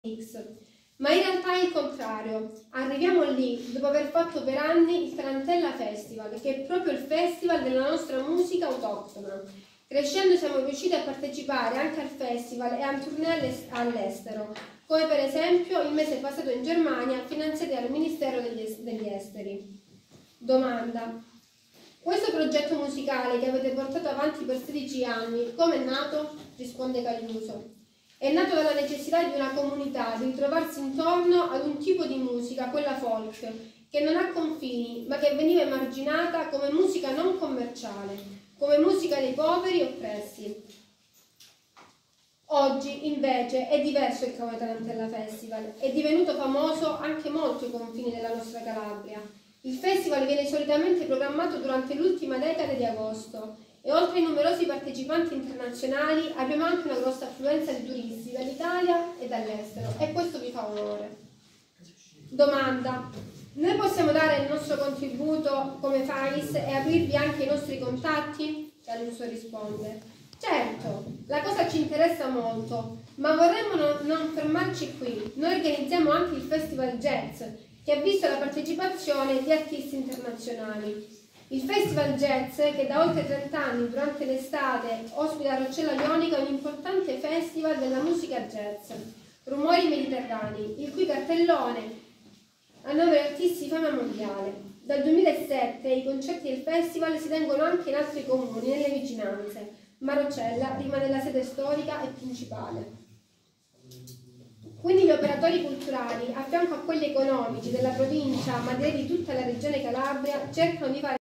X. Ma in realtà è il contrario. Arriviamo lì dopo aver fatto per anni il Tarantella Festival, che è proprio il festival della nostra musica autoctona. Crescendo siamo riusciti a partecipare anche al festival e a un tournée all'estero, come per esempio il mese passato in Germania, finanziati dal Ministero degli Esteri. Domanda. Questo progetto musicale che avete portato avanti per 16 anni, come è nato? Risponde Cagliuso. È nato dalla necessità di una comunità di ritrovarsi intorno ad un tipo di musica, quella folk, che non ha confini, ma che veniva emarginata come musica non commerciale, come musica dei poveri oppressi. Oggi, invece, è diverso il Cavo Tarantella Festival, è divenuto famoso anche molto ai confini della nostra Calabria. Il festival viene solitamente programmato durante l'ultima decade di agosto e oltre ai numerosi partecipanti internazionali abbiamo anche una grossa affluenza di turisti dall'Italia e dall'estero e questo vi fa onore. Domanda. Noi possiamo dare il nostro contributo come FAIS e aprirvi anche i nostri contatti? Cagliuso risponde. Certo, la cosa ci interessa molto, ma vorremmo non fermarci qui. Noi organizziamo anche il Festival Jazz, che ha visto la partecipazione di artisti internazionali. Il Festival Jazz, che da oltre 30 anni durante l'estate ospita a Roccella Ionica un importante festival della musica jazz, Rumori Mediterranei, il cui cartellone annovera artisti di fama mondiale. Dal 2007 i concerti del festival si tengono anche in altri comuni nelle vicinanze, ma Roccella rimane la sede storica e principale. Quindi gli operatori culturali, a fianco a quelli economici della provincia, ma direi di tutta la regione Calabria, cercano di fare